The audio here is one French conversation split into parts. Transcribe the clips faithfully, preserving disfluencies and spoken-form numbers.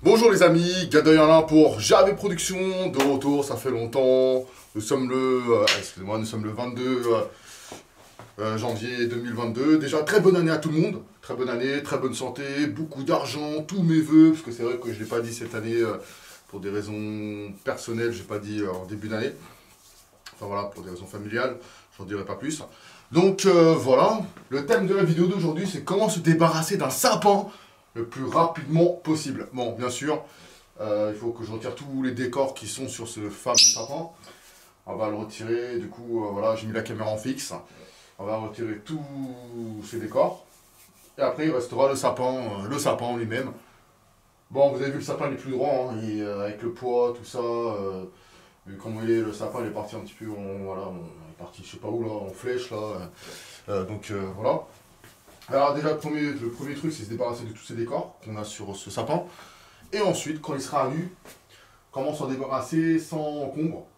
Bonjour les amis, Gadoy Alain pour Javé Productions, de retour, ça fait longtemps. Nous sommes le, euh, excusez-moi, nous sommes le vingt-deux euh, euh, janvier deux mille vingt-deux. Déjà, très bonne année à tout le monde. Très bonne année, très bonne santé, beaucoup d'argent, tous mes vœux, parce que c'est vrai que je ne l'ai pas dit cette année euh, pour des raisons personnelles, je n'ai pas dit euh, en début d'année. Enfin voilà, pour des raisons familiales, j'en dirai pas plus. Donc euh, voilà, le thème de la vidéo d'aujourd'hui, c'est comment se débarrasser d'un sapin le plus rapidement possible. Bon, bien sûr, euh, il faut que je retire tous les décors qui sont sur ce fameux sapin. On va le retirer, du coup, euh, voilà, j'ai mis la caméra en fixe. On va retirer tous ces décors. Et après, il restera le sapin, euh, le sapin lui-même. Bon, vous avez vu, le sapin n'est plus droit, hein, et, euh, avec le poids, tout ça. Euh, vu comment il est, le sapin il est parti un petit peu, en, voilà, on est parti, je sais pas où là, en flèche là. Euh, donc euh, voilà. Alors déjà, le premier, le premier truc, c'est se débarrasser de tous ces décors qu'on a sur ce sapin. Et ensuite, quand il sera à nu, comment s'en débarrasser sans encombre.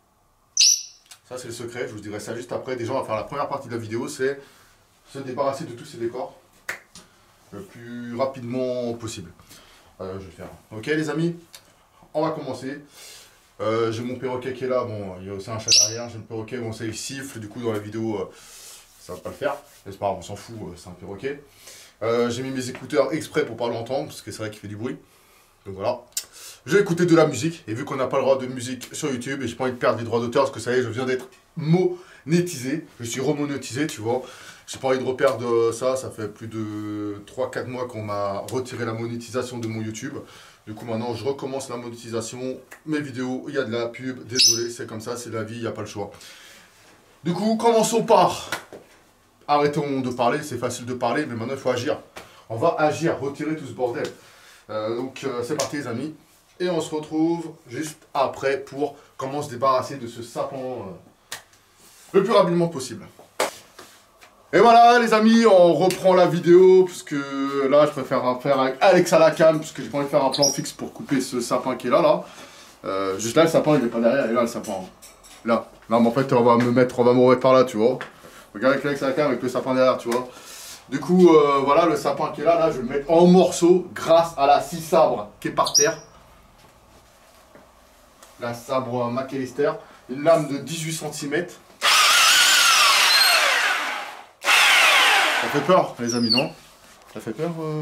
Ça, c'est le secret, je vous dirai ça juste après. Déjà, on va faire la première partie de la vidéo, c'est se débarrasser de tous ces décors le plus rapidement possible. Euh, je vais le faire. Ok, les amis, on va commencer. Euh, j'ai mon perroquet qui est là, bon, il y a aussi un chat derrière, j'ai le perroquet, bon, ça il siffle, du coup, dans la vidéo, euh, ça va pas le faire. Mais c'est pas grave, on s'en fout, euh, c'est un perroquet. Euh, j'ai mis mes écouteurs exprès pour pas l'entendre, parce que c'est vrai qu'il fait du bruit. Donc voilà. Je vais écouter de la musique, et vu qu'on n'a pas le droit de musique sur YouTube, et j'ai pas envie de perdre les droits d'auteur, parce que ça y est, je viens d'être monétisé. Je suis remonétisé, tu vois. J'ai pas envie de reperdre ça, ça fait plus de trois quatre mois qu'on m'a retiré la monétisation de mon YouTube. Du coup, maintenant, je recommence la monétisation. Mes vidéos, il y a de la pub. Désolé, c'est comme ça, c'est la vie, il n'y a pas le choix. Du coup, commençons par... Arrêtons de parler, c'est facile de parler, mais maintenant, il faut agir. On va agir, retirer tout ce bordel. Euh, donc, euh, c'est parti, les amis. Et on se retrouve juste après pour comment se débarrasser de ce sapin euh, le plus rapidement possible. Et voilà les amis, on reprend la vidéo, parce que là je préfère faire avec Alex à la cam, parce que j'ai pas envie de faire un plan fixe pour couper ce sapin qui est là, là. Euh, juste là, le sapin il est pas derrière, il est là le sapin. Là, là mais en fait on va me mettre, on va me remettre par là, tu vois. Regarde avec Alex à la cam, avec le sapin derrière, tu vois. Du coup, euh, voilà le sapin qui est là, là je vais le mettre en morceaux grâce à la scie sabre qui est par terre. La sabre McAllister, une lame de dix-huit centimètres. Ça fait peur, les amis, non? Ça fait peur euh...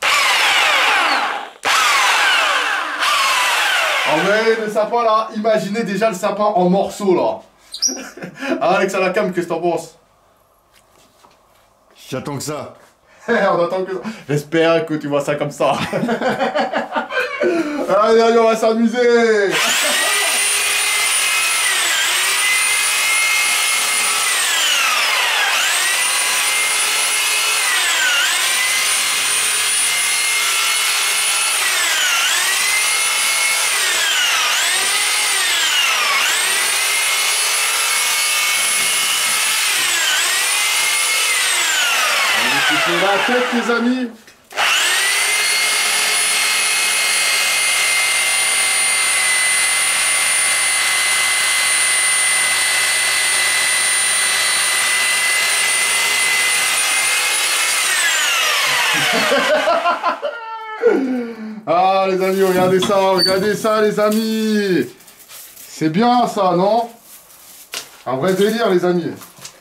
Ah ouais, le sapin, là, imaginez déjà le sapin en morceaux, là. Ah, Alex à la cam, qu'est-ce que t'en penses? J'attends que ça. On attend que ça. J'espère que tu vois ça comme ça. Allez, allez, on va s'amuser. La tête, les amis. Ah les amis, regardez ça, regardez ça les amis. C'est bien ça, non? Un vrai délire les amis.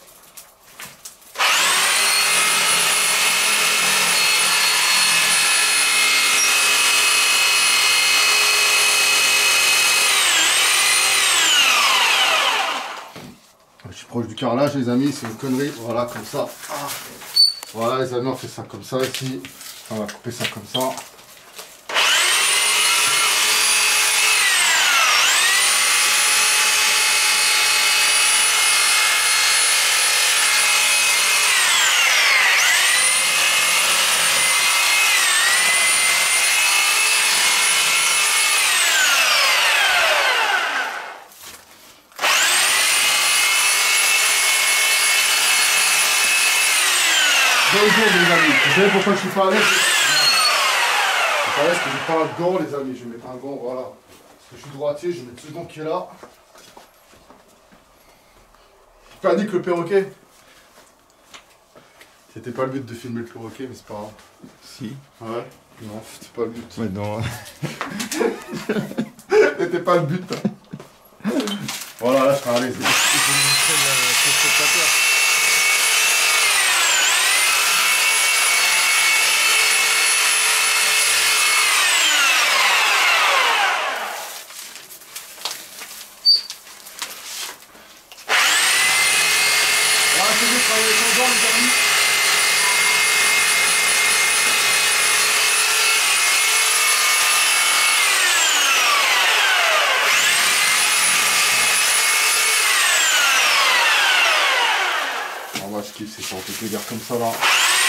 Je suis proche du carrelage les amis, c'est une connerie, voilà comme ça. Ah. Voilà les amis, on fait ça comme ça ici. On va couper ça comme ça. Bonjour les amis, vous savez pourquoi je suis pas à l'aise? Je suis pas à l'aise parce que j'ai pas un gant les amis, je vais mettre un gant, voilà. Parce que je suis droitier, je vais mettre ce gant qui est là. Panique le perroquet. C'était pas le but de filmer le perroquet, mais c'est pas grave. Si. Ouais. Non, c'était pas le but. Ouais, non. C'était pas le but. Voilà, là je serai à l'aise. Moi je kiffe, c'est pour te dire comme ça là.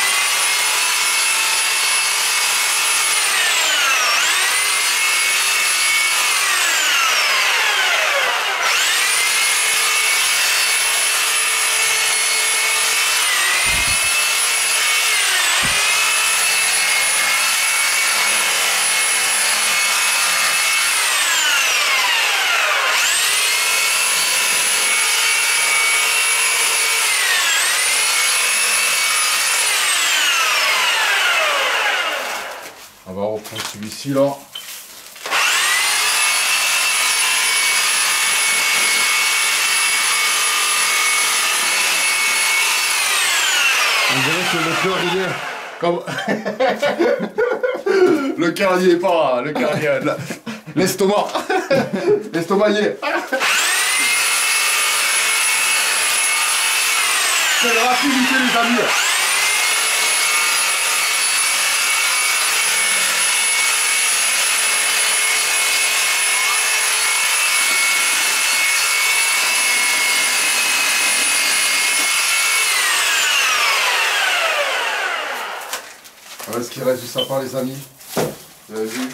On va reprendre celui-ci là. On dirait que le cœur il est. Comme... le cœur n'y est pas, le cœur y est. L'estomac. L'estomac y est. C'est la rapidité les amis. Voilà ce qui reste du sapin les amis. Vous avez vu?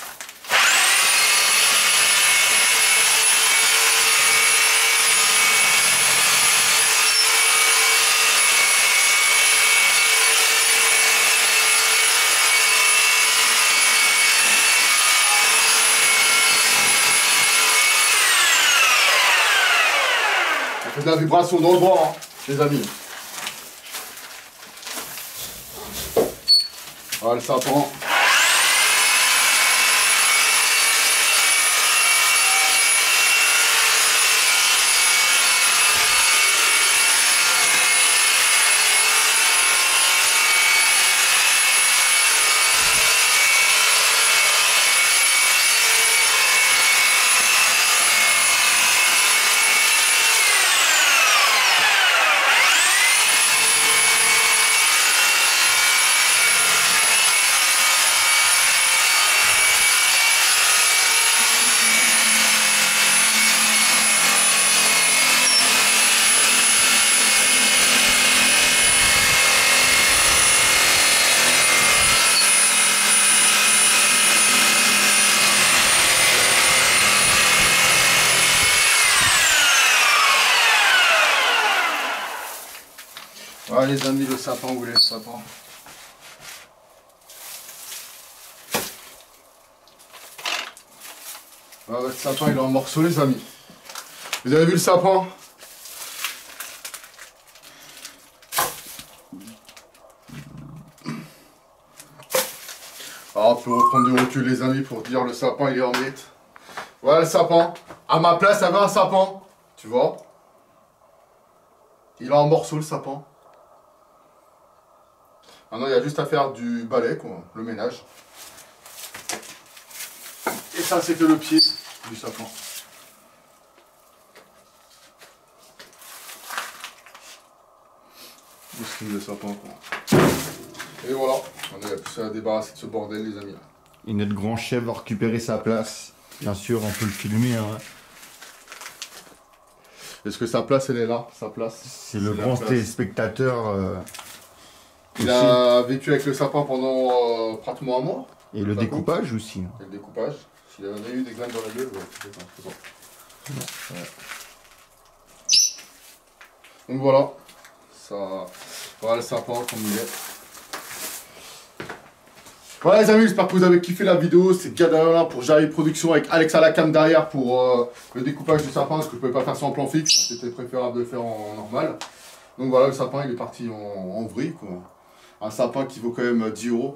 On fait de la vibration dans le bras, hein, les amis. Voilà le sapin. Voilà les amis, le sapin, vous voulez le sapin? Voilà, le sapin il est en morceaux les amis. Vous avez vu le sapin? Alors on peut reprendre du recul les amis pour dire le sapin il est en miettes. Voilà le sapin. À ma place il y avait un sapin. Tu vois? Il est en morceaux le sapin. Maintenant, il y a juste à faire du balai, quoi, le ménage. Et ça, c'était le pied du sapin. Le style de sapin, quoi. Et voilà, on a plus à débarrasser de ce bordel, les amis. Et notre grand chef va récupérer sa place. Bien sûr, on peut le filmer. Hein. Est-ce que sa place, elle est là, sa place? C'est le grand téléspectateur. Euh... Il aussi. A vécu avec le sapin pendant euh, pratiquement un mois. Et le découpage compte. Aussi. Et le découpage. S'il avait eu des glanes dans la gueule, ouais, c'est ça, c'est ça. Ouais. Donc voilà. Ça... Voilà le sapin comme il est. Voilà les amis, j'espère que vous avez kiffé la vidéo. C'est Gadara pour Jarry Productions avec Alex à la cam derrière pour euh, le découpage du sapin parce que je ne pouvais pas faire ça en plan fixe. C'était préférable de le faire en normal. Donc voilà, le sapin il est parti en, en vrille quoi. Un sapin qui vaut quand même dix euros.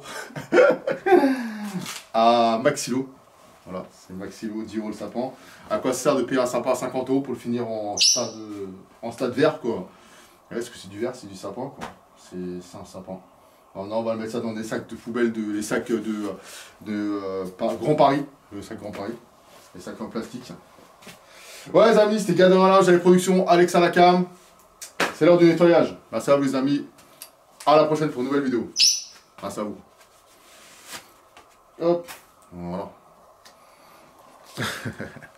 À Maxilo. Voilà, c'est Maxilo, dix euros le sapin. À quoi ça sert de payer un sapin à cinquante euros pour le finir en stade, en stade vert, quoi. Est-ce que c'est du verre, c'est du sapin, quoi. C'est un sapin. Alors, non, on va le mettre ça dans des sacs de poubelle, de, les sacs de, de, de euh, Grand Paris. Le sac Grand Paris. Les sacs en plastique. Ouais, les amis, c'était Gadin Alain, j'avais production, Alex à la cam. C'est l'heure du nettoyage. Merci à vous, les amis. À la prochaine pour une nouvelle vidéo. Merci à vous. Hop. Voilà.